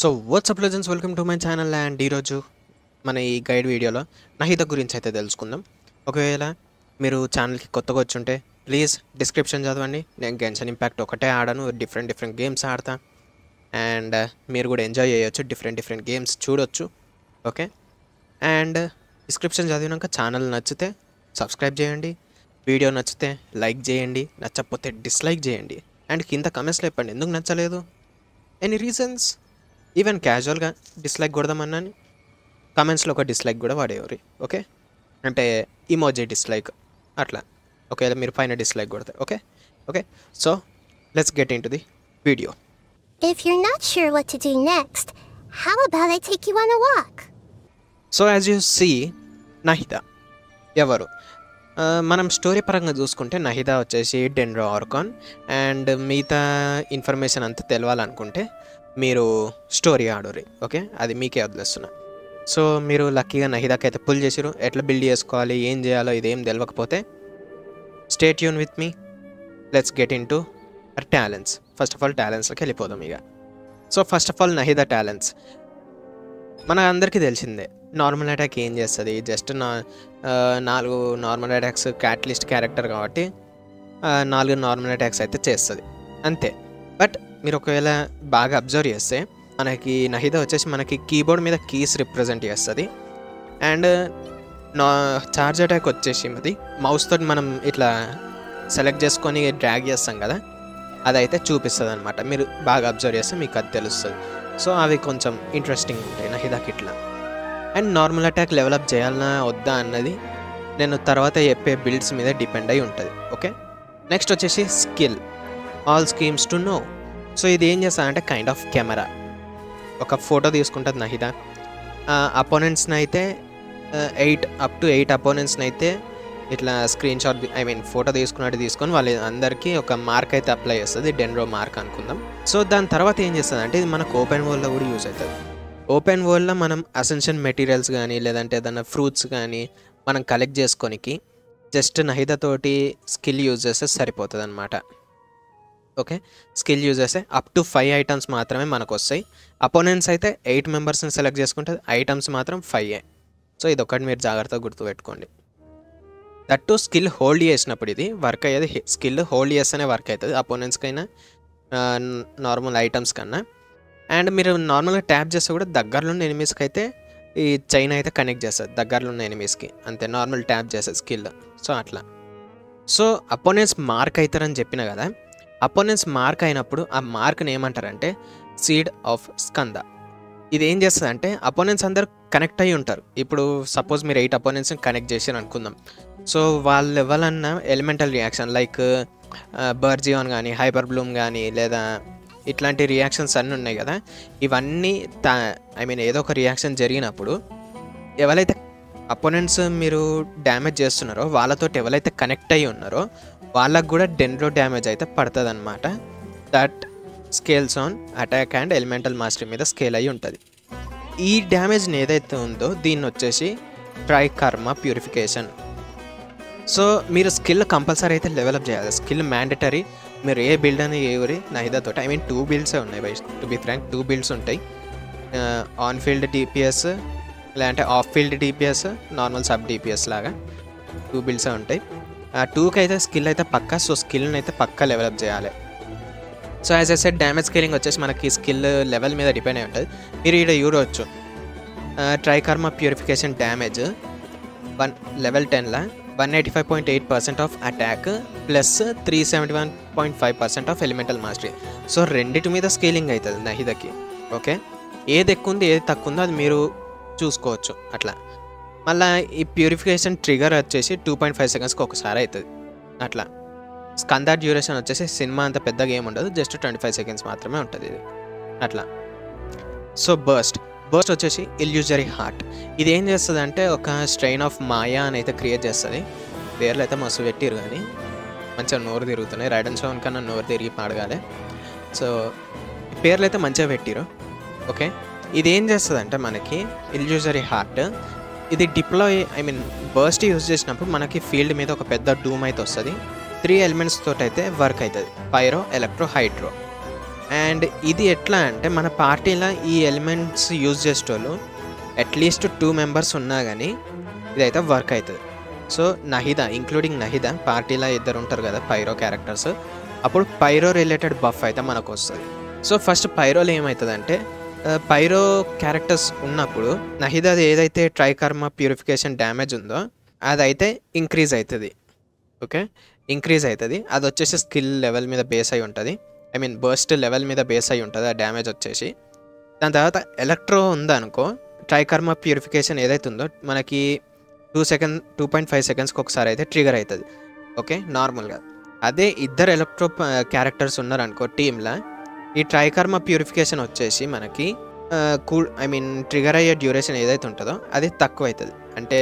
So WhatsApp legends welcome to my channel and ఈరోజు మన ఈ గైడ్ వీడియోలో నహిత గురించి అయితే తెలుసుకుందాం. ఒకవేళ మీరు ఛానల్కి కొత్తగా వచ్చుంటే ప్లీజ్ డిస్క్రిప్షన్ చదవండి. నేను గెన్షన్ ఇంపాక్ట్ ఒకటే ఆడను, డిఫరెంట్ గేమ్స్ ఆడతా అండ్ మీరు కూడా ఎంజాయ్ చేయొచ్చు, డిఫరెంట్ గేమ్స్ చూడొచ్చు. ఓకే, అండ్ డిస్క్రిప్షన్ చదివినాక ఛానల్ నచ్చితే సబ్స్క్రైబ్ చేయండి, వీడియో నచ్చితే లైక్ చేయండి, నచ్చకపోతే డిస్లైక్ చేయండి అండ్ కింద కమెంట్స్లో చెప్పండి ఎందుకు నచ్చలేదు, ఎనీ రీజన్స్. ఈవెన్ క్యాజువల్గా డిస్లైక్ కొడదామన్నాను కమెంట్స్లో ఒక డిస్లైక్ కూడా వాడేవారు. ఓకే, అంటే ఇమోజీ డిస్లైక్ అట్లా. ఒకవేళ మీరు పైన డిస్లైక్ కొడతారు. Okay okay so let's get into the video. If you're not sure what to do next, how about I take you on a walk? So as you see, Nahida ఎవరు? మనం story పరంగా చూసుకుంటే Nahida వచ్చేసి Dendro Archon and మిగతా information అంతా తెలవాలనుకుంటే మీరు story ఆడోరి. Okay, అది మీకే వదిలేస్తున్నా. సో మీరు లక్కీగా నహిదాకి అయితే పుల్ చేసిరు. ఎట్లా బిల్డ్ చేసుకోవాలి, ఏం చేయాలో ఇదేం తెలియకపోతే stay tune with me. Let's get into talents. First of all టాలెంట్స్లోకి వెళ్ళిపోదాం ఇక. So first of all Nahida talents మన అందరికీ తెలిసిందే. నార్మల్ అటాక్ ఏం చేస్తుంది, just 4 normal attacks, catalyst character కాబట్టి 4 నార్మల్ అటాక్స్ అయితే చేస్తుంది అంతే. బట్ మీరు ఒకవేళ బాగా అబ్జర్వ్ చేస్తే మనకి నహిద వచ్చేసి మనకి కీబోర్డ్ మీద కీస్ రిప్రజెంట్ చేస్తుంది అండ్ చార్జ్ అటాక్ వచ్చేసి అది మౌస్ తోటి మనం ఇట్లా సెలెక్ట్ చేసుకొని డ్రాగ్ చేస్తాం కదా, అదైతే చూపిస్తుంది అనమాట. మీరు బాగా అబ్జర్వ్ చేస్తే మీకు అది తెలుస్తుంది. సో అవి కొంచెం ఇంట్రెస్టింగ్ ఉంటాయి నహిదాకి ఇట్లా. అండ్ నార్మల్ అటాక్ డెవలప్ చేయాలన్నా వద్దా అన్నది నేను తర్వాత చెప్పే బిల్డ్స్ మీద డిపెండ్ అయి ఉంటుంది. ఓకే, నెక్స్ట్ వచ్చేసి skill, all schemes to know. So ఇది ఏం చేస్తా అంటే కైండ్ ఆఫ్ కెమెరా. ఒక ఫోటో తీసుకుంటుంది నహిద, అపోనెంట్స్ని అయితే 8 అపోనెంట్స్ని అయితే ఇట్లా స్క్రీన్ షాట్ ఫోటో తీసుకున్నట్టు తీసుకొని వాళ్ళ అందరికీ ఒక మార్క్ అయితే అప్లై చేస్తుంది, డెండ్రో మార్క్ అనుకుందాం. సో దాని తర్వాత ఏం చేస్తుంది అంటే ఇది మనకు ఓపెన్ వరల్డ్లో కూడా యూజ్ అవుతుంది. ఓపెన్ వరల్డ్లో మనం అసెన్షియల్ మెటీరియల్స్ కానీ లేదంటే ఏదైనా ఫ్రూట్స్ కానీ మనం కలెక్ట్ చేసుకోనికి జస్ట్ నహిదతోటి స్కిల్ యూజ్ చేస్తే సరిపోతుంది అనమాట. ఓకే, స్కిల్ యూజ్ చేస్తే అప్ టు 5 ఐటమ్స్ మాత్రమే మనకు వస్తాయి. అపోనెంట్స్ అయితే 8 మెంబర్స్ని సెలెక్ట్ చేసుకుంటే ఐటమ్స్ మాత్రం 5. సో ఇది ఒకటి మీరు జాగ్రత్తగా గుర్తుపెట్టుకోండి. దట్టు స్కిల్ హోల్డ్ చేసినప్పుడు ఇది వర్క్ అయ్యేది. స్కిల్ హోల్డ్ చేస్తేనే వర్క్ అవుతుంది అపోనెంట్స్కైనా నార్మల్ ఐటమ్స్ కన్నా. అండ్ మీరు నార్మల్గా ట్యాప్ చేస్తే కూడా దగ్గరలో ఉన్న ఎనిమీస్కి అయితే ఈ చైన్ అయితే కనెక్ట్ చేస్తుంది, దగ్గరలో ఉన్న ఎనిమీస్కి అంతే. నార్మల్ ట్యాప్ చేస్తుంది స్కిల్. సో అట్లా. సో అపోనెంట్స్ మార్క్ అవుతారని చెప్పిన కదా, అపోనెంట్స్ మార్క్ అయినప్పుడు ఆ మార్క్ని ఏమంటారంటే సీడ్ ఆఫ్ స్కంద. ఇది ఏం చేస్తుంది అంటే అపోనెంట్స్ అందరు కనెక్ట్ అయ్యి ఉంటారు. ఇప్పుడు సపోజ్ మీరు 8 అపోనెంట్స్ని కనెక్ట్ చేసారు అనుకుందాం. సో వాళ్ళు ఎవరన్నా ఎలిమెంటల్ రియాక్షన్ లైక్ బర్జియాన్ కానీ హైపర్ బ్లూమ్ కానీ లేదా ఇట్లాంటి రియాక్షన్స్ అన్నీ ఉన్నాయి కదా, ఇవన్నీ ఏదో ఒక రియాక్షన్ జరిగినప్పుడు ఎవరైతే అపోనెంట్స్ మీరు డ్యామేజ్ చేస్తున్నారో వాళ్ళతో ఎవరైతే కనెక్ట్ అయ్యి ఉన్నారో వాళ్ళకు కూడా డెండ్రో డ్యామేజ్ అయితే పడుతుంది అనమాట. That scales on attack and elemental mastery మీద స్కేల్ అయ్యి ఉంటుంది. ఈ డ్యామేజ్ని ఏదైతే ఉందో దీన్ని వచ్చేసి ట్రైకర్మా ప్యూరిఫికేషన్. సో మీరు స్కిల్ కంపల్సరీ అయితే డెవలప్ చేయాలి. Skill mandatory. మీరు ఏ బిల్డ్ అని ఎవరి నహిదతో 2 బిల్డ్సే ఉన్నాయి by to be frank. 2 builds ఉంటాయి, ఆన్ ఫీల్డ్ డిపిఎస్ లేదంటే off field DPS, normal sub DPS లాగా 2 బిల్డ్సే ఉంటాయి. 2కి అయితే స్కిల్ అయితే పక్కా. సో స్కిల్ని అయితే పక్కా డెవలప్ చేయాలి. So as I said damage scaling వచ్చేసి మనకి స్కిల్ లెవెల్ మీద డిపెండ్ అయి ఉంటుంది. మీరు ఇక్కడ చూడవచ్చు ట్రైకర్మా ప్యూరిఫికేషన్ డ్యామేజ్ లెవెల్ 10లా 185.8% of attack plus 371.5% of elemental mastery. So రెండిటి మీద స్కేలింగ్ అవుతుంది నహిదకి. ఓకే, ఏది ఎక్కువ ఉంది ఏది తక్కువ ఉందో అది మీరు చూసుకోవచ్చు అట్లా. మళ్ళీ ఈ ప్యూరిఫికేషన్ ట్రిగర్ వచ్చేసి 2.5 సెకండ్స్కి ఒకసారి అవుతుంది అట్లా. స్కంద డ్యూరేషన్ వచ్చేసి సినిమా అంత పెద్దగా ఏమి ఉండదు, జస్ట్ 25 సెకండ్స్ మాత్రమే ఉంటుంది ఇది అట్లా. సో బర్స్ట్ వచ్చేసి ఇల్యూజరీ హార్ట్. ఇది ఏం చేస్తుంది అంటే ఒక స్ట్రెయిన్ ఆఫ్ మాయా అని అయితే క్రియేట్ చేస్తుంది. పేర్లు అయితే మస్తు పెట్టిరు కానీ మంచిగా నోరు తిరుగుతున్నాయి. రైడన్ షోన్ కన్నా నోరు తిరిగి పాడగాలి. సో పేర్లు అయితే మంచిగా పెట్టిరు. ఓకే, ఇది ఏం చేస్తుంది అంటే మనకి ఇల్యూజరీ హార్ట్ ఇది డిప్లాయ్ బర్స్ట్ యూజ్ చేసినప్పుడు మనకి ఫీల్డ్ మీద ఒక పెద్ద డూమ్ అయితే వస్తుంది. 3 ఎలిమెంట్స్ తోటి అయితే వర్క్ అవుతుంది, పైరో, ఎలక్ట్రో, హైడ్రో. అండ్ ఇది ఎట్లా అంటే మన పార్టీలో ఈ ఎలిమెంట్స్ యూజ్ చేసేటోళ్ళు అట్లీస్ట్ 2 మెంబర్స్ ఉన్నా కానీ ఇదైతే వర్క్ అవుతుంది. సో నహిదా ఇంక్లూడింగ్ నహిదా పార్టీలో ఇద్దరు ఉంటారు కదా పైరో క్యారెక్టర్స్, అప్పుడు పైరో రిలేటెడ్ బఫ్ అయితే మనకు వస్తుంది. సో ఫస్ట్ పైరోలో ఏమవుతుందంటే పైరో క్యారెక్టర్స్ ఉన్నప్పుడు నహిదాది ఏదైతే ట్రైకర్మ ప్యూరిఫికేషన్ డ్యామేజ్ ఉందో అదైతే ఇంక్రీజ్ అవుతుంది. ఓకే, ఇంక్రీజ్ అవుతుంది. అది వచ్చేసి స్కిల్ లెవెల్ మీద బేస్ అయి ఉంటుంది, ఐ మీన్ బర్స్ట్ లెవెల్ మీద బేస్ అయి ఉంటుంది ఆ డ్యామేజ్ వచ్చేసి. దాని తర్వాత ఎలక్ట్రో ఉందనుకో, ట్రైకర్మ ప్యూరిఫికేషన్ ఏదైతే ఉందో మనకి 2.5 సెకండ్స్కి ఒకసారి అయితే ట్రిగర్ అవుతుంది. ఓకే, నార్మల్గా. అదే ఇద్దరు ఎలక్ట్రో క్యారెక్టర్స్ ఉన్నారనుకో టీంలో, ఈ ట్రైకర్మ ప్యూరిఫికేషన్ వచ్చేసి మనకి ఐ మీన్ ట్రిగర్ అయ్యే డ్యూరేషన్ ఏదైతే ఉంటుందో అది తక్కువ అవుతుంది, అంటే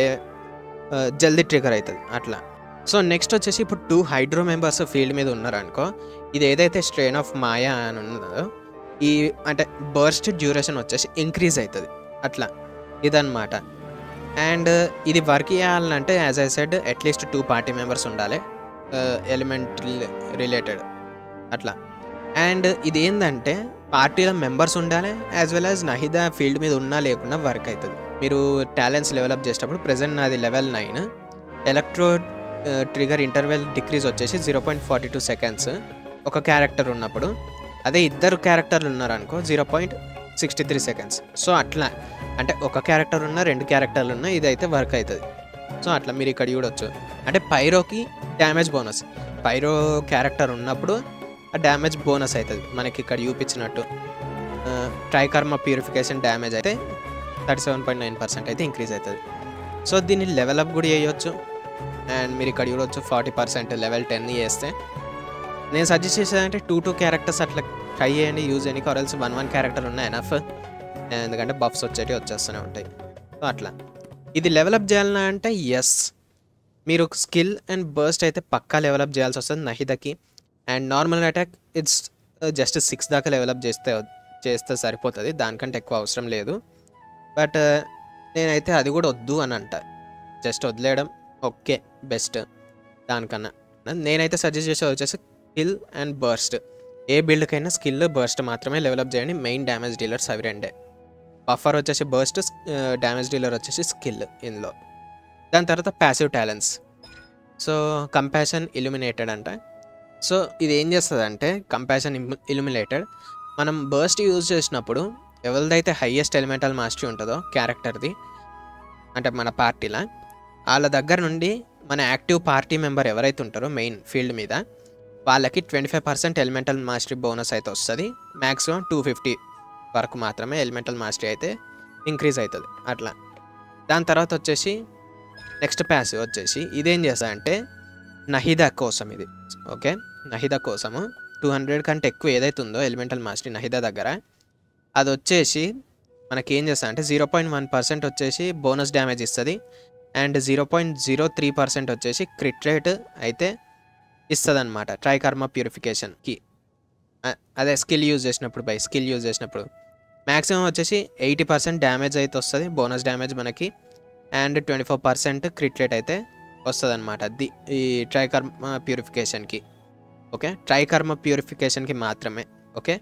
జల్దీ ట్రిగర్ అవుతుంది అట్లా. సో నెక్స్ట్ వచ్చేసి ఇప్పుడు 2 హైడ్రో మెంబర్స్ ఫీల్డ్ మీద ఉన్నారనుకో, ఇది ఏదైతే స్ట్రెయిన్ ఆఫ్ మాయా అని ఉన్నదో ఈ అంటే బర్స్ట్ డ్యూరేషన్ వచ్చేసి ఇంక్రీజ్ అవుతుంది అట్లా, ఇదన్నమాట. అండ్ ఇది వర్క్ చేయాలంటే as I said at least 2 party members ఉండాలి ఎలిమెంట్ రిలేటెడ్ అట్లా. అండ్ ఇది ఏంటంటే పార్టీలో మెంబర్స్ ఉండాలి as well as Nahida field మీద ఉన్నా లేకుండా వర్క్ అవుతుంది. మీరు టాలెంట్స్ డెవలప్ చేసేటప్పుడు ప్రెజెంట్ నాది level 9, Electro trigger interval decrease వచ్చేసి 0.42 సెకండ్స్ ఒక క్యారెక్టర్ ఉన్నప్పుడు, అదే ఇద్దరు క్యారెక్టర్లు ఉన్నారనుకో 0.63 సెకండ్స్. సో అట్లా అంటే ఒక క్యారెక్టర్ ఉన్న 2 క్యారెక్టర్లు ఉన్న ఇదైతే వర్క్ అవుతుంది. సో అట్లా మీరు ఇక్కడ చూడొచ్చు. అంటే పైరోకి డ్యామేజ్ బోనస్, పైరో క్యారెక్టర్ ఉన్నప్పుడు ఆ డ్యామేజ్ బోనస్ అవుతుంది మనకి ఇక్కడ చూపించినట్టు. ట్రైకర్మ ప్యూరిఫికేషన్ డ్యామేజ్ అయితే 37.9% అయితే ఇంక్రీజ్ అవుతుంది. సో దీన్ని లెవెల్ అప్ కూడా చేయొచ్చు. అండ్ మీరు ఇక్కడ చూడవచ్చు 40% లెవెల్ 10 చేస్తే. నేను సజెస్ట్ చేసేదంటే 2 క్యారెక్టర్స్ అట్లా ట్రై చేయండి, యూజ్ చేయడానికి. ఆర్ఎల్స్ 1 క్యారెక్టర్ ఉన్న ఎనఫ్, ఎందుకంటే బఫ్స్ వచ్చేస్తూనే ఉంటాయి. సో అట్లా ఇది డెవలప్ చేయాలన్నా అంటే ఎస్, మీరు స్కిల్ అండ్ బర్స్ట్ అయితే పక్కా డెవలప్ చేయాల్సి వస్తుంది నహిదాకి. And normal attack it's just 6 దాకా డెవలప్ చేస్తే సరిపోతుంది, దానికంటే ఎక్కువ అవసరం లేదు. బట్ నేనైతే అది కూడా వద్దు అని అంట, జస్ట్ వదిలేయడం ఓకే బెస్ట్ దానికన్నా. నేనైతే సజెస్ట్ చేసేది వచ్చేసి స్కిల్ అండ్ బర్స్ట్. ఏ బిల్డ్కైనా స్కిల్ బర్స్ట్ మాత్రమే డెవలప్ చేయండి. మెయిన్ డ్యామేజ్ డీలర్స్ అవి రెండే, బఫర్ వచ్చేసి బర్స్ట్, డ్యామేజ్ డీలర్ వచ్చేసి స్కిల్ ఇందులో. దాని తర్వాత passive talents. So Compassion Illuminated అంట. సో ఇది ఏం చేస్తుంది అంటే కంపాషన్ ఇల్యూమినేటెడ్ మనం బర్స్ట్ యూజ్ చేసినప్పుడు ఎవరిదైతే హైయెస్ట్ ఎలిమెంటల్ మాస్టరీ ఉంటుందో క్యారెక్టర్ది, అంటే మన పార్టీలో, వాళ్ళ దగ్గర నుండి మన యాక్టివ్ పార్టీ మెంబర్ ఎవరైతే ఉంటారో మెయిన్ ఫీల్డ్ మీద వాళ్ళకి 25% ఎలిమెంటల్ మాస్టరీ బోనస్ అయితే వస్తుంది. మ్యాక్సిమం 250 వరకు మాత్రమే ఎలిమెంటల్ మాస్టరీ అయితే ఇంక్రీజ్ అవుతుంది అట్లా. దాని తర్వాత వచ్చేసి నెక్స్ట్ ప్యాసివ్ వచ్చేసి ఇదేం చేస్తారంటే నహిదా కోసం ఇది. ఓకే, నహిదా కోసము 200 కంటే ఎక్కువ ఏదైతే ఉందో ఎలిమెంటల్ మాస్టరీ నహిదా దగ్గర, అది వచ్చేసి మనకి ఏం చేస్తా అంటే 0.1% వచ్చేసి బోనస్ డ్యామేజ్ ఇస్తుంది. అండ్ 0.03% వచ్చేసి క్రిట్ రేట్ అయితే ఇస్తుంది అనమాట ట్రైకర్మ ప్యూరిఫికేషన్కి. అదే స్కిల్ యూజ్ చేసినప్పుడు, స్కిల్ యూజ్ చేసినప్పుడు మ్యాక్సిమం వచ్చేసి 80% డ్యామేజ్ అయితే వస్తుంది, బోనస్ డ్యామేజ్ మనకి. అండ్ 24% క్రిట్ రేట్ అయితే వస్తుంది అనమాట ఈ ట్రైకర్మ ప్యూరిఫికేషన్కి. ఓకే, ట్రైకర్మ ప్యూరిఫికేషన్కి మాత్రమే. ఓకే,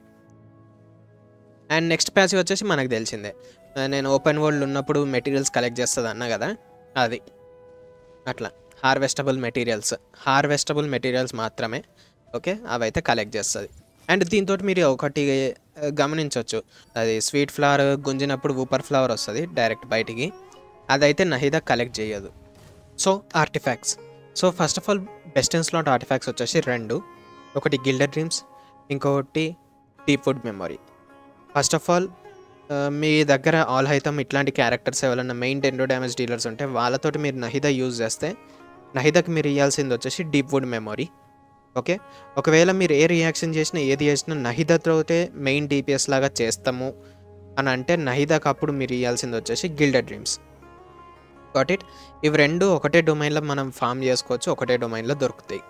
అండ్ నెక్స్ట్ ప్యాసివ్ వచ్చేసి మనకు తెలిసిందే, నేను ఓపెన్ వరల్డ్ ఉన్నప్పుడు మెటీరియల్స్ కలెక్ట్ చేస్తుంది అన్నా కదా, అది అట్లా హార్వెస్టబుల్ మెటీరియల్స్ మాత్రమే. ఓకే, అవైతే కలెక్ట్ చేస్తుంది. అండ్ దీంతో మీరు ఒకటి గమనించవచ్చు, అది స్వీట్ ఫ్లవర్ గుంజినప్పుడు ఊపర్ ఫ్లవర్ వస్తుంది డైరెక్ట్ బయటికి, అదైతే నహిదా కలెక్ట్ చేయదు. So artifacts. So first of all best in slot artifacts వచ్చేసి 2, ఒకటి గిల్డెడ్ డ్రీమ్స్, ఇంకొకటి Deep Wood Memory. First of all మీ దగ్గర ఆల్ హైతమ్ ఇట్లాంటి క్యారెక్టర్స్ ఎవరైనా మెయిన్ 10 డ్యామేజ్ డీలర్స్ ఉంటే వాళ్ళతోటి మీరు నహిదా యూజ్ చేస్తే నహిదాకి మీరు ఇవ్వాల్సింది వచ్చేసి డీప్ వుడ్ మెమరీ. ఓకే, ఒకవేళ మీరు ఏ రియాక్షన్ చేసినా ఏది చేసినా నహిదాతోటే మెయిన్ DPS లాగా చేస్తాము అని అంటే నహిదాకి అప్పుడు మీరు ఇవ్వాల్సింది వచ్చేసి గిల్డెడ్ డ్రీమ్స్. Got it. ఇవి 2 ఒకటే డొమైన్లో మనం ఫామ్ చేసుకోవచ్చు, ఒకటే డొమైన్లో దొరుకుతాయి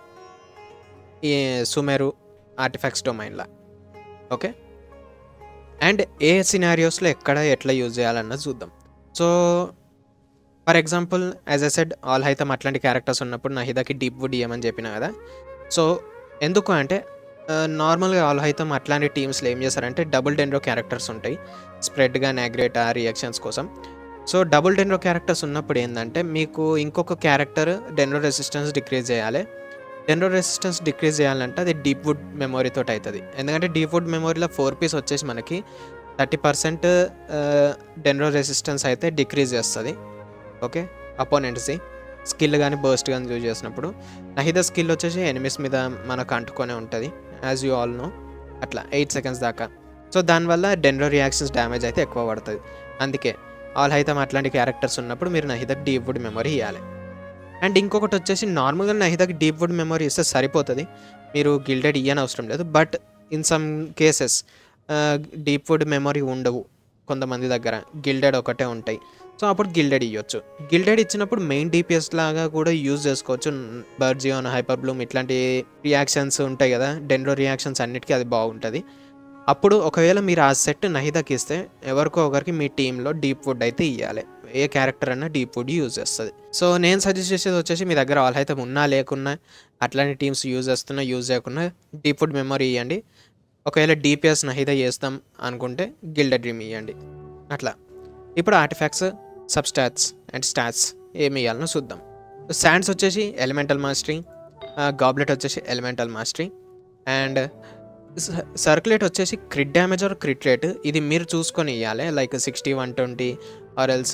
ఈ సుమేరు ఆర్టిఫాక్ట్స్ డొమైన్లో. ఓకే, అండ్ ఏ సినారియోస్లో ఎట్లా యూజ్ చేయాలన్నది చూద్దాం. So for example as I said Alhaitham అట్లాంటి క్యారెక్టర్స్ ఉన్నప్పుడు నహిదాకి డీప్ వుడ్ ఇవ్వమని చెప్పిన కదా. సో ఎందుకు అంటే నార్మల్గా ఆల్హైతం అట్లాంటి టీమ్స్లో ఏం చేస్తారంటే డబుల్ డెండ్రో క్యారెక్టర్స్ ఉంటాయి స్ప్రెడ్ కానీ అగ్రేట్ ఆ రియాక్షన్స్ కోసం. సో డబుల్ డెండ్రో క్యారెక్టర్స్ ఉన్నప్పుడు ఏంటంటే మీకు ఇంకొక క్యారెక్టర్ డెండ్రో రెసిస్టెన్స్ డిక్రీజ్ చేయాలి. డెండ్రో రెసిస్టెన్స్ డిక్రీజ్ చేయాలంటే అది డీప్ వుడ్ మెమొరీతో అవుతుంది. ఎందుకంటే డీప్ వుడ్ మెమొరీలో 4 పీస్ వచ్చేసి మనకి 30% డెండ్రో రెసిస్టెన్స్ అయితే డిక్రీజ్ చేస్తుంది. ఓకే, అపోనెంట్స్ది స్కిల్ కానీ బర్స్ట్ కానీ యూజ్ చేసినప్పుడు. నహిదా స్కిల్ వచ్చేసి ఎనిమిస్ మీద మనకు అంటుకొనే ఉంటుంది యాజ్ యూ ఆల్ నో, అట్లా 8 సెకండ్స్ దాకా. సో దానివల్ల డెండ్రో రియాక్షన్స్ డ్యామేజ్ అయితే ఎక్కువ పడుతుంది. అందుకే ఆల్హైతం అట్లాంటి క్యారెక్టర్స్ ఉన్నప్పుడు మీరు నహిదాకి డీప్ వుడ్ మెమొరీ ఇవ్వాలి. అండ్ ఇంకొకటి వచ్చేసి నార్మల్గా నహిదాకి డీప్ వుడ్ మెమొరీ ఇస్తే సరిపోతుంది, మీరు గిల్డెడ్ ఇయ్యని అవసరం లేదు. But in some cases Deep would Memory ఉండవు కొంతమంది దగ్గర, గిల్డెడ్ ఒకటే ఉంటాయి. సో అప్పుడు గిల్డెడ్ ఇవ్వచ్చు. గిల్డెడ్ ఇచ్చినప్పుడు మెయిన్ డిపిఎస్ లాగా కూడా యూజ్ చేసుకోవచ్చు. బర్జియోన్, హైపర్ బ్లూమ్ ఇట్లాంటి రియాక్షన్స్ ఉంటాయి కదా, డెండ్రో రియాక్షన్స్ అన్నిటికీ అది బాగుంటుంది. అప్పుడు ఒకవేళ మీరు ఆ సెట్ నహిదాకి ఇస్తే ఎవరికో ఒకరికి మీ టీంలో డీప్ వుడ్ అయితే ఇవ్వాలి. ఏ క్యారెక్టర్ అన్నా డీప్ వుడ్ యూజ్ చేస్తుంది. సో నేను సజెస్ట్ చేసేది వచ్చేసి మీ దగ్గర ఆల్హైతం ఉన్నా లేకున్నా అట్లాంటి టీమ్స్ యూజ్ చేస్తున్నా యూజ్ చేయకుండా డీప్ వుడ్ మెమొరీ ఇవ్వండి. ఒకవేళ డిపిఎస్ నహిదా చేస్తాం అనుకుంటే గిల్డెడ్ డ్రీమ్ ఇవ్వండి. అట్లా ఇప్పుడు ఆర్టిఫాక్ట్స్, సబ్స్టాట్స్ అండ్ స్టాట్స్ ఏమి ఇవ్వాలనో చూద్దాం. శాండ్స్ వచ్చేసి ఎలిమెంటల్ మాస్టరీ, గాబ్లెట్ వచ్చేసి ఎలిమెంటల్ మాస్టరీ, అండ్ సర్క్యులేట్ వచ్చేసి crit damage or crit rate. ఇది మీరు చూసుకొని ఇవ్వాలి, లైక్ 60, 120 ఆర్ ఎల్స్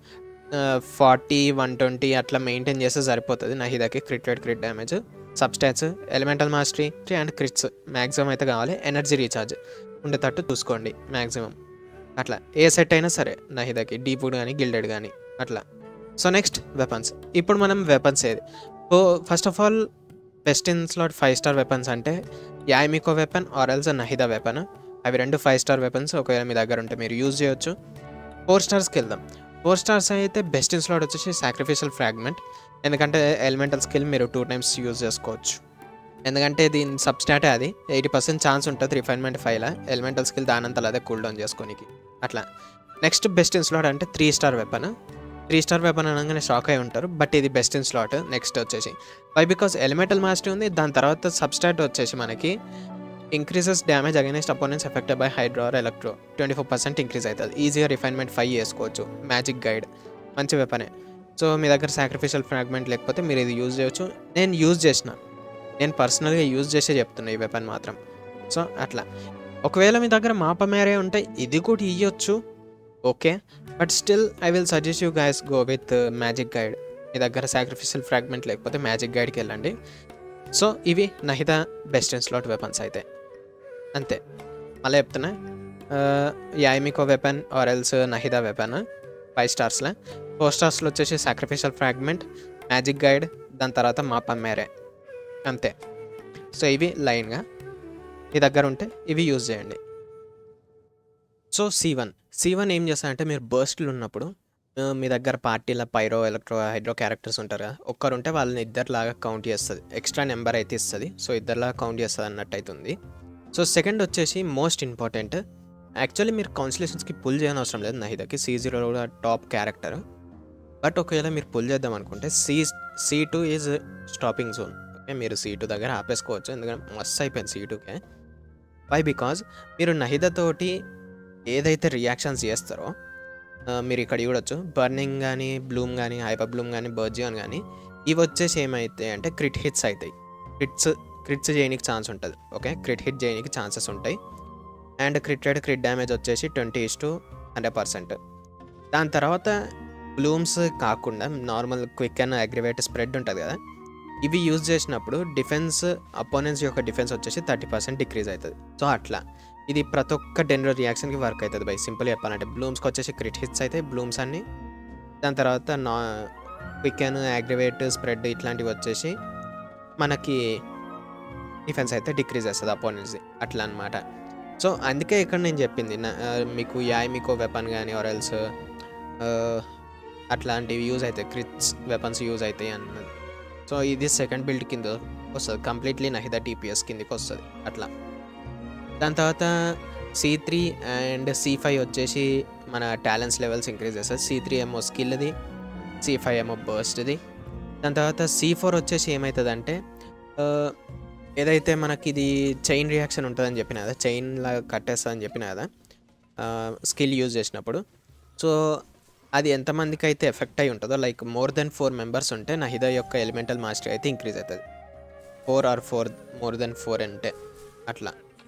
40, 120 అట్లా మెయింటైన్ చేస్తే సరిపోతుంది నహిదాకి crit rate, crit damage. Substats, elemental mastery and crits maximum అయితే కావాలి. ఎనర్జీ రీఛార్జ్ ఉండేటట్టు చూసుకోండి మ్యాక్సిమం. అట్లా ఏ సెట్ అయినా సరే నహిదాకి డీప్ వుడ్ కానీ గిల్డెడ్ కానీ అట్లా. So next weapons. ఇప్పుడు మనం వెపన్స్ ఏది, so first of all best in slot 5 star weapons అంటే Yae Miko weapon or else Nahida weapon. అవి రెండు 5 స్టార్ వెపన్స్. ఒకవేళ మీ దగ్గర ఉంటే మీరు యూజ్ చేయొచ్చు. 4 స్టార్స్కి వెళ్దాం. 4 స్టార్స్ అయితే బెస్ట్ ఇన్ స్లాట్ వచ్చేసి సాక్రిఫిషియల్ ఫ్రాగ్మెంట్. ఎందుకంటే ఎలిమెంటల్ స్కిల్ మీరు 2 టైమ్స్ యూజ్ చేసుకోవచ్చు. ఎందుకంటే దీని సబ్స్టాటే అది 80% ఛాన్స్ ఉంటుంది రిఫైన్మెంట్ 5లా. ఎలిమెంటల్ స్కిల్ దానంతలో అదే కూల్ డౌన్ చేసుకోనికి అట్లా. నెక్స్ట్ బెస్ట్ ఇన్ స్లాట్ అంటే 3 స్టార్ వెపన్. 3 స్టార్ వెపన్ అనగానే షాక్ అయి ఉంటారు, బట్ ఇది బెస్ట్ ఇన్ స్లాట్. నెక్స్ట్ వచ్చేసి వై బికాస్ ఎలిమెంటల్ మాస్టరీ ఉంది, దాని తర్వాత సబ్స్టాట్ వచ్చేసి మనకి increases damage against opponents affected by hydro or electro 24% increase అవుతుంది. ఈజీగా రిఫైన్మెంట్ 5 చేసుకోవచ్చు. మ్యాజిక్ గైడ్ మంచి వెపనే. సో మీ దగ్గర సాక్రిఫిషియల్ ఫ్రాగ్మెంట్ లేకపోతే మీరు ఇది యూజ్ చేయొచ్చు. నేను పర్సనల్గా యూజ్ చేసే చెప్తున్నా ఈ వెపన్ మాత్రం. సో అట్లా ఒకవేళ మీ దగ్గర మాపమేరే ఉంటే ఇది కూడా ఇవ్వచ్చు, okay. But still I will suggest you guys go with magic guide. మీ దగ్గర సాక్రిఫిషియల్ ఫ్రాగ్మెంట్ లేకపోతే మ్యాజిక్ గైడ్కి వెళ్ళండి. సో ఇవి Nahida best in slot weapons అయితే అంతే. మళ్ళీ చెప్తున్నా, Yae Miko weapon or else Nahida weapon 5 స్టార్స్లో. 4 స్టార్స్లో వచ్చేసి సాక్రిఫిషియల్ ఫ్రాగ్మెంట్, మ్యాజిక్ గైడ్, దాని తర్వాత మాపమేరే అంతే. సో ఇవి లైన్గా మీ దగ్గర ఉంటే ఇవి యూజ్ చేయండి. సో C1 ఏం చేస్తారంటే మీరు బర్స్ట్లు ఉన్నప్పుడు మీ దగ్గర పార్టీలో పైరో, ఎలక్ట్రో, హైడ్రో క్యారెక్టర్స్ ఉంటారు కదా, ఒక్కరుంటే వాళ్ళని ఇద్దరులాగా కౌంట్ చేస్తుంది, ఎక్స్ట్రా నెంబర్ అయితే ఇస్తుంది. సో ఇద్దరులాగా కౌంట్ చేస్తుంది అన్నట్టు అవుతుంది. సో సెకండ్ వచ్చేసి మోస్ట్ ఇంపార్టెంట్, యాక్చువల్లీ మీరు కాన్స్టలేషన్స్కి పుల్ చేయని అవసరం లేదు నహిదాకి. C0 కూడా టాప్ క్యారెక్టర్. బట్ ఒకవేళ మీరు పుల్ చేద్దాం అనుకుంటే C2 is stopping zone. Okay, మీరు C2 దగ్గర ఆపేసుకోవచ్చు, ఎందుకంటే మస్తు అయిపోయింది C2కే. వై బికాజ్ మీరు నహిదా తోటి ఏదైతే రియాక్షన్స్ చేస్తారో మీరు ఇక్కడ చూడొచ్చు, బర్నింగ్ కానీ, బ్లూమ్ కానీ, హైపర్ బ్లూమ్ కానీ, బర్జియాన్ కానీ, ఇవి వచ్చేసి ఏమవుతాయి అంటే క్రిట్ హిట్స్ అవుతాయి. క్రిట్స్ చేయడానికి ఛాన్స్ ఉంటుంది. ఓకే, క్రిట్ హిట్ చేయడానికి ఛాన్సెస్ ఉంటాయి. And crit rate, crit damage వచ్చేసి 20:100%. దాని తర్వాత బ్లూమ్స్ కాకుండా normal quick and aggravate spread ఉంటుంది కదా, ఇవి యూజ్ చేసినప్పుడు డిఫెన్స్, అపోనెంట్స్ యొక్క డిఫెన్స్ వచ్చేసి 30% డిక్రీజ్ అవుతుంది. సో అట్లా ఇది ప్రతి ఒక్క డెండ్రో రియాక్షన్కి వర్క్ అవుతుంది బై. సింపుల్ చెప్పాలంటే బ్లూమ్స్కి వచ్చేసి క్రిట్ హిట్స్ అయితే బ్లూమ్స్ అన్ని, దాని తర్వాత క్విక్ అండ్ అగ్రివేట్, స్ప్రెడ్ ఇట్లాంటివి వచ్చేసి మనకి డిఫెన్స్ అయితే డిక్రీజ్ చేస్తుంది అపోనెంట్స్ది, అట్లా అనమాట. సో అందుకే ఇక్కడ నేను చెప్పింది మీకు యామికో వెపన్ కానీ ఆర్ ఎల్స్ అట్లాంటివి యూజ్ అవుతాయి, క్రిట్స్ వెపన్స్ యూజ్ అవుతాయి అన్నది. సో ఇది సెకండ్ బిల్డ్ కింద వస్తుంది, కంప్లీట్లీ నహిదా TPS కిందకి వస్తుంది అట్లా. దాని తర్వాత C3 అండ్ C5 వచ్చేసి మన టాలెంట్స్ లెవెల్స్ ఇంక్రీజ్ చేస్తుంది. C3 ఏమో స్కిల్ది, C5 ఏమో బర్స్ట్ది. దాని తర్వాత C4 వచ్చేసి ఏమవుతుందంటే ఏదైతే మనకి ఇది చైన్ రియాక్షన్ ఉంటుందని చెప్పిన కదా, చైన్ లాగా కట్టేస్తుందని చెప్పిన కదా స్కిల్ యూజ్ చేసినప్పుడు. సో అది ఎంతమందికి అయితే ఎఫెక్ట్ అయి ఉంటుందో, లైక్ మోర్ దెన్ 4 మెంబర్స్ ఉంటే నహిదా యొక్క ఎలిమెంటల్ మాస్టరీ అయితే ఇంక్రీజ్ అవుతుంది. 4 మోర్ దెన్ 4 అంటే అట్లా.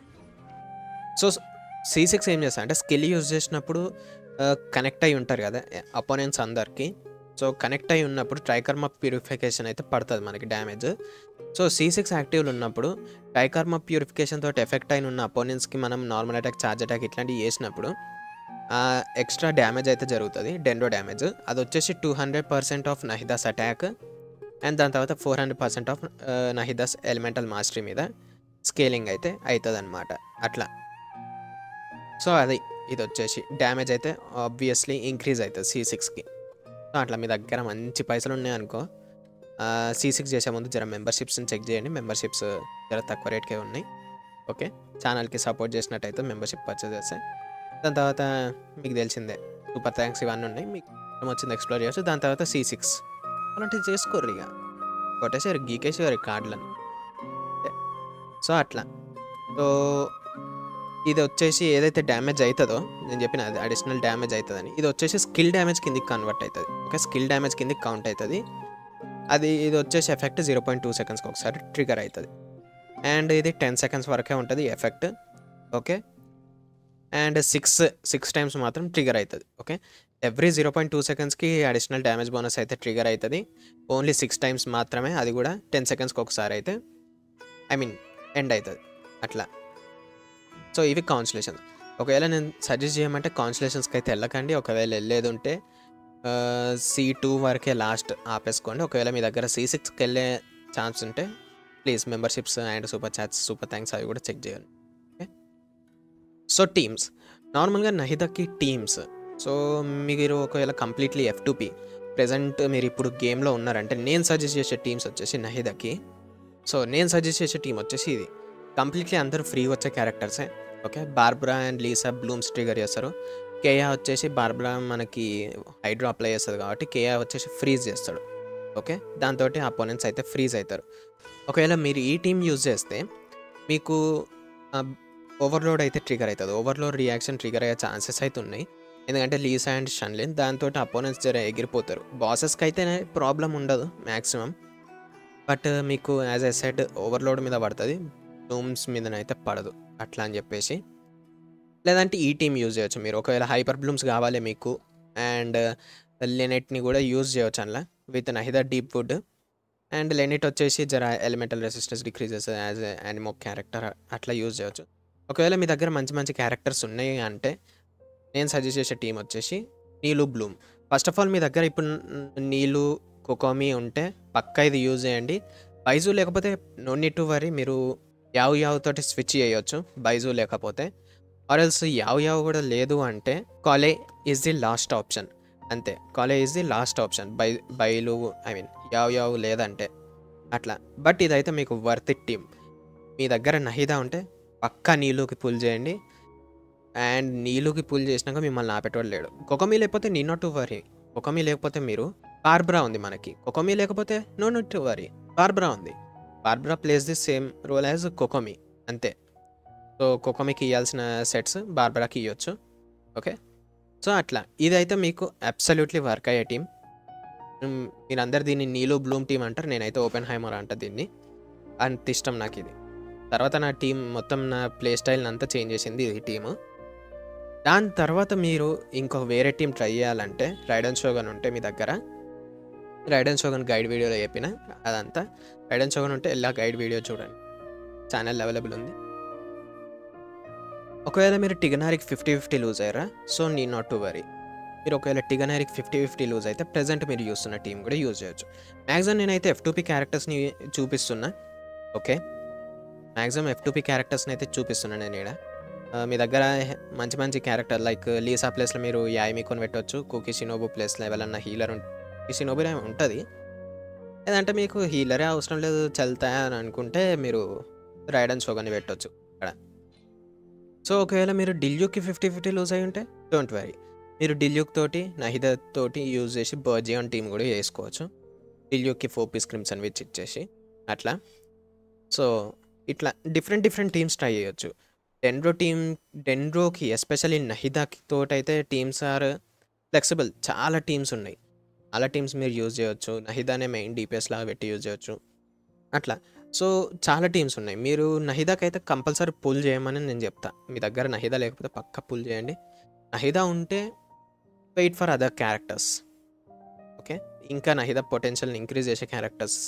సో C6 ఏం చేస్తా అంటే స్కిల్ యూజ్ చేసినప్పుడు కనెక్ట్ అయి ఉంటారు కదా అపోనెంట్స్ అందరికి. సో కనెక్ట్ అయి ఉన్నప్పుడు ట్రైకర్మా ప్యూరిఫికేషన్ అయితే పడుతుంది మనకి డ్యామేజ్. సో C6 యాక్టివ్లు ఉన్నప్పుడు ట్రైకర్మా ప్యూరిఫికేషన్ తోటి ఎఫెక్ట్ అయిన ఉన్న అపోనెంట్స్కి మనం నార్మల్ అటాక్, ఛార్జ్ అటాక్ ఇట్లాంటివి చేసినప్పుడు ఎక్స్ట్రా డ్యామేజ్ అయితే జరుగుతుంది, డెండో డ్యామేజ్. అది వచ్చేసి 200% ఆఫ్ నహిదాస్ అటాక్ అండ్ దాని తర్వాత 400% ఆఫ్ నహిదాస్ ఎలిమెంటల్ మాస్టరీ మీద స్కేలింగ్ అయితే అవుతుంది అనమాట అట్లా. సో అది ఇది వచ్చేసి డ్యామేజ్ అయితే ఆబ్వియస్లీ ఇంక్రీజ్ అవుతుంది C6కి. సో అట్లా మీ దగ్గర మంచి పైసలు ఉన్నాయనుకో, C6 చేసే ముందు జర మెంబర్షిప్స్ని చెక్ చేయండి. మెంబర్షిప్స్ జర తక్కువ రేట్కే ఉన్నాయి. ఓకే, ఛానల్కి సపోర్ట్ చేసినట్టయితే మెంబర్షిప్ పర్చేస్ చేస్తే దాని తర్వాత మీకు తెలిసిందే సూపర్ థ్యాంక్స్ ఇవన్నీ ఉన్నాయి, మీకు వచ్చింది ఎక్స్ప్లోర్ చేయవచ్చు. దాని తర్వాత C6 అలాంటివి చేసుకోర్రు, ఇక కొట్టేసారు గీకేసేవారు కార్డులను. సో అట్లా. సో ఇది వచ్చేసి ఏదైతే డ్యామేజ్ అవుతుందో నేను చెప్పిన అది అడిషనల్ డ్యామేజ్ అవుతుందని, ఇది వచ్చేసి స్కిల్ డ్యామేజ్ కిందికి కన్వర్ట్ అవుతుంది. ఓకే, స్కిల్ డ్యామేజ్ కిందికి కౌంట్ అవుతుంది. ఇది వచ్చేసి ఎఫెక్ట్ 0.2 సెకండ్స్కి ఒకసారి ట్రిగర్ అవుతుంది. అండ్ ఇది 10 సెకండ్స్ వరకే ఉంటుంది ఎఫెక్ట్. ఓకే, అండ్ 6 టైమ్స్ మాత్రం ట్రిగర్ అవుతుంది. ఓకే, ఎవ్రీ 0.2 సెకండ్స్కి అడిషనల్ డ్యామేజ్ బోనస్ అయితే ట్రిగర్ అవుతుంది. ఓన్లీ 6 టైమ్స్ మాత్రమే, అది కూడా 10 సెకండ్స్కి ఒకసారి అయితే ఎండ్ అవుతుంది అట్లా. సో ఇవి కాన్స్టలేషన్స్. ఒకవేళ నేను సజెస్ట్ చేయమంటే కాన్స్టలేషన్స్కి అయితే వెళ్ళకండి. ఒకవేళ వెళ్ళేది ఉంటే C2 వరకే లాస్ట్ ఆపేసుకోండి. ఒకవేళ మీ దగ్గర C6కి వెళ్ళే ఛాన్స్ ఉంటే please memberships and super chats, super thanks అవి కూడా చెక్ చేయండి. ఓకే, సో టీమ్స్ నార్మల్గా నహిదాకి టీమ్స్. సో మీరు ఒకవేళ కంప్లీట్లీ F2P ప్రెజెంట్ మీరు ఇప్పుడు గేమ్లో ఉన్నారంటే నేను సజెస్ట్ చేసే టీమ్స్ వచ్చేసి నహిదాకి. సో నేను సజెస్ట్ చేసే టీం వచ్చేసి ఇది కంప్లీట్లీ అందరూ ఫ్రీగా వచ్చే క్యారెక్టర్సే. Okay, Barbara and Lisa blooms trigger చేస్తారు. కేయా వచ్చేసి బార్బరా మనకి హైడ్రో అప్లై చేస్తుంది కాబట్టి కేయా వచ్చేసి ఫ్రీజ్ చేస్తాడు. ఓకే, దాంతో అపోనెంట్స్ అయితే ఫ్రీజ్ అవుతారు. ఒకవేళ మీరు ఈ టీం యూజ్ చేస్తే మీకు ఓవర్లోడ్ అయితే ట్రిగర్ అవుతుంది. ఓవర్లోడ్ రియాక్షన్ ట్రిగర్ అయ్యే ఛాన్సెస్ అయితే ఉన్నాయి, ఎందుకంటే లీసా అండ్ షన్లిన్ దాంతో అపోనెంట్స్ జర ఎగిరిపోతారు. బాసెస్కి అయితే ప్రాబ్లం ఉండదు మ్యాక్సిమం, బట్ మీకు యాజ్ ఎ సెడ్ ఓవర్లోడ్ మీద పడుతుంది, బ్లూమ్స్ మీదనైతే పడదు అట్లా అని చెప్పేసి. లేదంటే ఈ టీమ్ యూజ్ చేయొచ్చు మీరు. ఒకవేళ హైపర్ బ్లూమ్స్ కావాలి మీకు అండ్ లెనెట్ని కూడా యూజ్ చేయొచ్చు అందులో with Nahida deep wood. And Lynette వచ్చేసి జర elemental resistance decreases as anemo character అట్లా యూజ్ చేయొచ్చు. ఒకవేళ మీ దగ్గర మంచి మంచి క్యారెక్టర్స్ ఉన్నాయి అంటే నేను సజెస్ట్ చేసే టీం వచ్చేసి Nilou bloom. First of all మీ దగ్గర ఇప్పుడు నీలు కోకోమి ఉంటే పక్కా ఇది యూజ్ చేయండి. బైజు లేకపోతే నో నీడ్ టు వరీ, మీరు యావ్ తోటి స్విచ్ చేయొచ్చు బైజు లేకపోతే. ఆర్ఎల్స్ యావ్ కూడా లేదు అంటే కాలే ఈజ్ ది లాస్ట్ ఆప్షన్, అంతే. కాలే ఈజ్ ది లాస్ట్ ఆప్షన్. బైలు యావ్ లేదంటే అట్లా. బట్ ఇదైతే మీకు వర్త్ ఇట్ టీమ్. మీ దగ్గర నహిదా ఉంటే పక్కా నీలుకి పుల్ చేయండి. అండ్ నీలుకి పుల్ చేసినాక మిమ్మల్ని ఆపేటోడు లేడు. కొకోమీ లేకపోతే నీ నాట్ టు వరీ. కొకోమీ లేకపోతే మీరు బార్బరా ఉంది మనకి. కొకోమీ లేకపోతే no not to worry, Barbara ఉంది. Barbara plays the same role as Kokomi, అంతే. సో కొకోమీకి ఇవ్వాల్సిన సెట్స్ బార్బరాకి ఇవ్వచ్చు. ఓకే, సో అట్లా ఇదైతే మీకు అబ్సల్యూట్లీ వర్క్ అయ్యే టీం. మీరందరు దీన్ని నీలు బ్లూమ్ టీం అంటారు, నేనైతే ఓపెన్ హైమర్ అంట దీన్ని. అంత ఇష్టం నాకు ఇది. తర్వాత నా టీం మొత్తం నా ప్లే స్టైల్ని అంతా చేంజ్ చేసింది ఈ టీము. దాని తర్వాత మీరు ఇంకొక వేరే టీం ట్రై చేయాలంటే రైడన్ షోగన్ ఉంటే మీ దగ్గర, రైడన్ షోగన్ గైడ్ వీడియోలో చెప్పిన అదంతా. రైడన్ షోగన్ ఉంటే ఎలా గైడ్ వీడియో చూడండి, ఛానల్ అవైలబుల్ ఉంది. ఒకవేళ మీరు టిగనారిక్ 50-50 లూజ్ అయ్యారా, so need not to worry. మీరు ఒకవేళ టిగనారిక్ 50-50 లూజ్ అయితే ప్రజెంట్ మీరు చూస్తున్న టీం కూడా యూజ్ చేయొచ్చు. మ్యాక్సిమం నేనైతే F2P క్యారెక్టర్స్ని చూపిస్తున్నా. ఓకే, మ్యాక్సిమం F2P క్యారెక్టర్స్ని అయితే చూపిస్తున్నాను నేను ఇక్కడ. మీ దగ్గర మంచి మంచి క్యారెక్టర్ లైక్ లీసా ప్లేస్లో మీరు యాయిమికోని పెట్టవచ్చు. కుకిషినోబు ప్లేస్లో ఎవరన్నా హీలర్ కుకిషినోబు ఉంటుంది. లేదంటే మీకు హీలరే అవసరం లేదు చల్తా అని అనుకుంటే మీరు రైడన్ షోగన్ని పెట్టవచ్చు ఇక్కడ. సో ఒకవేళ మీరు డిల్యూక్కి 50-50 లూజ్ అయి ఉంటే డోంట్ వరీ, మీరు డిల్యూక్ తోటి నహిదా తోటి యూజ్ చేసి బర్జియాన్ టీం కూడా వేసుకోవచ్చు. డిల్యూక్కి 4 పీస్ క్రిమ్సన్ విచ్ ఇచ్చేసి అట్లా. సో ఇట్లా డిఫరెంట్ టీమ్స్ ట్రై చేయొచ్చు. డెండ్రోకి ఎస్పెషల్లీ నహిదాకి తోటైతే టీమ్స్ ఆర్ ఫ్లెక్సిబుల్. చాలా టీమ్స్ ఉన్నాయి. చాలా టీమ్స్ మీరు యూజ్ చేయొచ్చు. నహిదానే మెయిన్ డీపీఎస్ లాగా పెట్టి యూజ్ చేయొచ్చు అట్లా. సో చాలా టీమ్స్ ఉన్నాయి. మీరు నహిదాకైతే కంపల్సరీ పుల్ చేయమని నేను చెప్తా. మీ దగ్గర నహిదా లేకపోతే పక్కా పుల్ చేయండి. నహిదా ఉంటే wait for other characters. Okay, ఇంకా నహిదా పొటెన్షియల్ని ఇంక్రీజ్ చేసే క్యారెక్టర్స్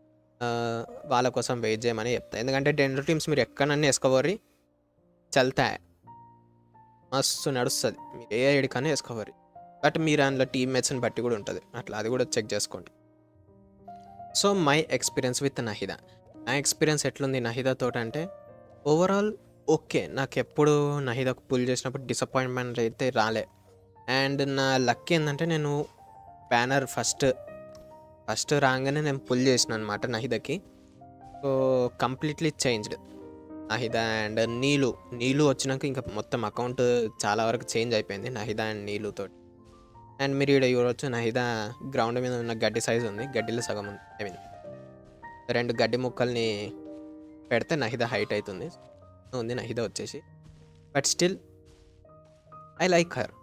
వాళ్ళ కోసం వెయిట్ చేయమని చెప్తా. ఎందుకంటే డెండ్రో టీమ్స్ మీరు ఎక్కడన్నా వేసుకోవర్రి చల్తాయి, మస్తు నడుస్తుంది. మీరు ఏ ఏడికన్నా వేసుకోవర్రి. బట్ మీరు అందులో టీమ్మేట్స్ని బట్టి కూడా ఉంటుంది అట్లా, అది కూడా చెక్ చేసుకోండి. So my experience with Nahida. నా ఎక్స్పీరియన్స్ ఎట్లుంది నహిదా తోట అంటే ఓవరాల్ ఓకే. నాకు ఎప్పుడు నహిదాకు పుల్ చేసినప్పుడు డిసప్పాయింట్మెంట్ అయితే రాలే. అండ్ నా లక్ ఏంటంటే నేను బ్యానర్ ఫస్ట్ రాగానే నేను పుల్ చేసిన అనమాట నహిదాకి. So completely changed Nahida and Nilou వచ్చినాక ఇంకా మొత్తం అకౌంట్ చాలా వరకు చేంజ్ అయిపోయింది నహిదా అండ్ నీలుతో. అండ్ మీరు ఇక్కడ చూడవచ్చు నహిదా గ్రౌండ్ మీద ఉన్న గడ్డి సైజు ఉంది, గడ్డిలో సగం ఉంది. ఐ మీన్ 2 గడ్డి ముక్కల్ని పెడితే నహిదా హైట్ అవుతుంది ఉంది నహిదా వచ్చేసి. But still I like her.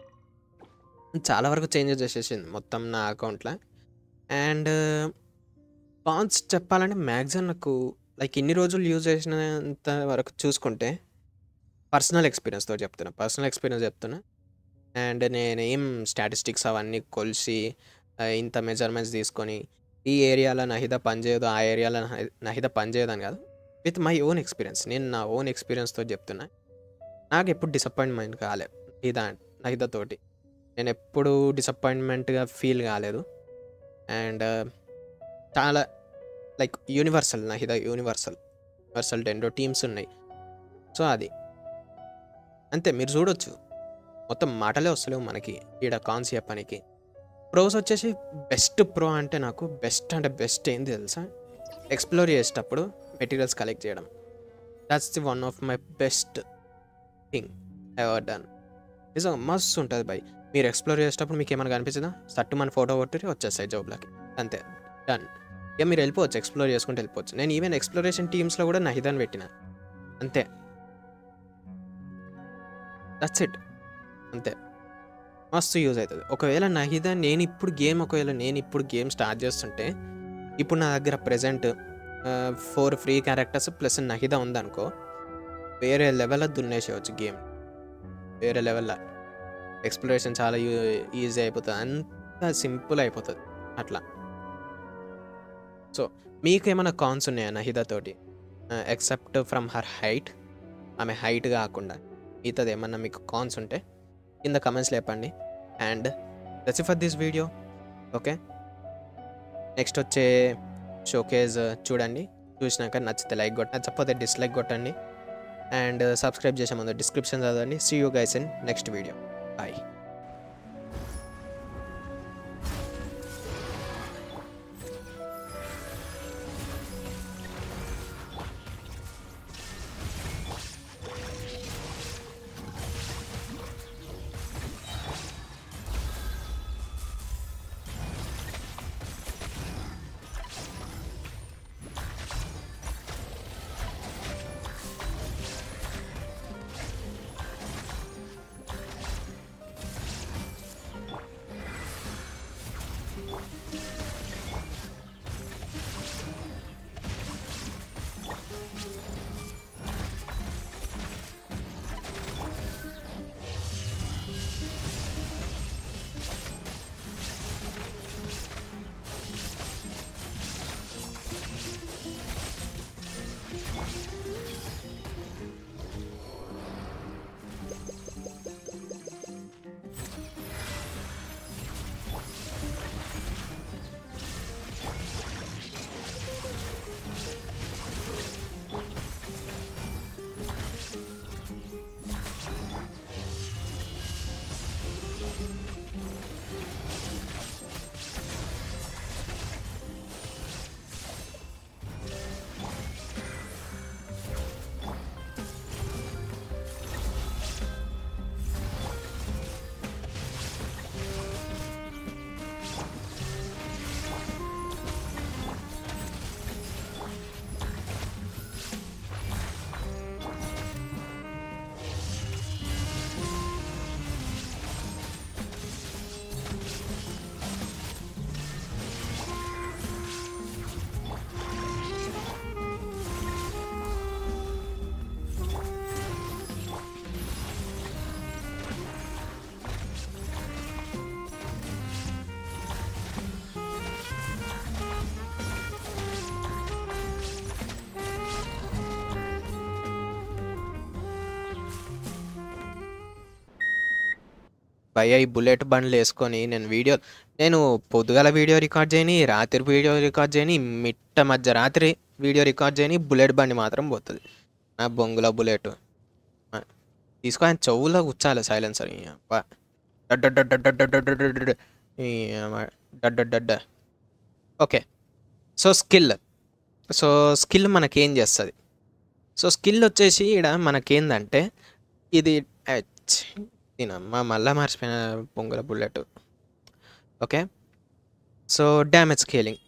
చాలా వరకు చేంజెస్ చేసేసింది మొత్తం నా అకౌంట్లో. అండ్ కాన్స్ చెప్పాలంటే మ్యాక్సిమం నాకు లైక్ ఇన్ని రోజులు యూజ్ చేసినంత వరకు చూసుకుంటే పర్సనల్ ఎక్స్పీరియన్స్ చెప్తున్నా. అండ్ నేనేం స్టాటిస్టిక్స్ అవన్నీ కొలిసి ఇంత మెజర్మెంట్స్ తీసుకొని ఈ ఏరియాలో నహిదా పనిచేయదు, ఆ ఏరియాలో నహిదా పనిచేయదు అని కాదు. విత్ మై ఓన్ ఎక్స్పీరియన్స్, నేను నా ఓన్ ఎక్స్పీరియన్స్తో చెప్తున్నా. నాకు ఎప్పుడు డిసప్పాయింట్మెంట్ కాలేదు నహిదాతోటి. నేను ఎప్పుడు డిసప్పాయింట్మెంట్గా ఫీల్ కాలేదు. అండ్ చాలా like universal Nahida, universal dendro teams ఉన్నాయి. సో అది అంతే, మీరు చూడొచ్చు. మొత్తం మాటలే వస్తలేవు మనకి ఈడ కాన్స్ చెప్పడానికి. ప్రోస్ వచ్చేసి బెస్ట్ ప్రో అంటే నాకు బెస్ట్ ఏంది తెలుసా, ఎక్స్ప్లోర్ చేసేటప్పుడు మెటీరియల్స్ కలెక్ట్ చేయడం. That's the one of my best thing ever done. నిజంగా మస్తు ఉంటుంది బై. మీరు ఎక్స్ప్లోర్ చేసేటప్పుడు మీకు ఏమైనా కనిపించిందా, సట్టు మన ఫోటో కొట్టి వచ్చేస్తాయి జాబ్లోకి, అంతే డన్. ఇక మీరు వెళ్ళిపోవచ్చు, ఎక్స్ప్లోర్ చేసుకుంటూ వెళ్ళిపోవచ్చు. నేను ఈవెన్ ఎక్స్ప్లోరేషన్ టీమ్స్లో కూడా నహిదాని పెట్టిన, అంతే. దట్స్ ఇట్, అంతే. మస్తు యూజ్ అవుతుంది. ఒకవేళ నహిదా నేను ఇప్పుడు గేమ్ స్టార్ట్ చేస్తుంటే, ఇప్పుడు నా దగ్గర present 4 free characters plus Nahida ఉందనుకో, వేరే లెవెల్లో దున్నేసేయచ్చు గేమ్. వేరే లెవెల్లో ఎక్స్ప్లోరేషన్ చాలా ఈజీ అయిపోతుంది, అంత సింపుల్ అయిపోతుంది అట్లా. సో మీకు ఏమైనా కాన్స్ ఉన్నాయా నహిదాతోటి, ఎక్సెప్ట్ ఫ్రమ్ హర్ హైట్, ఆమె హైట్ కాకుండా మిగతాది ఏమన్నా మీకు కాన్స్ ఉంటే కింద కమెంట్స్ లేపండి. And that's it for this video. Okay, next వచ్చే షోకేజ్ చూడండి, చూసినాక నచ్చితే లైక్ కొట్టండి, నచ్చకపోతే డిస్లైక్ కొట్టండి. అండ్ సబ్స్క్రైబ్ చేసే ముందు డిస్క్రిప్షన్ చదవండి. See you guys in next video. Bye. భయ్య ఈ బుల్లెట్ బండ్లు వేసుకొని నేను పొద్దుగాల వీడియో రికార్డ్ చేయని, రాత్రి వీడియో రికార్డ్ చేయని, మిట్ట మధ్య రాత్రి వీడియో రికార్డ్ చేయని, బుల్లెట్ బండి మాత్రం పోతుంది నా బొంగుల బుల్లెట్. తీసుకో ఆయన చెవులో కూర్చాలి సైలెన్సర్. అబ్బా డడ్ డడ్. ఓకే, సో స్కిల్ మనకేం చేస్తుంది? సో స్కిల్ వచ్చేసి ఇక్కడ మనకేందంటే ఇది దీనమ్మా మళ్ళా మర్చిపోయిన పొంగుల bullet. Okay, so damage scaling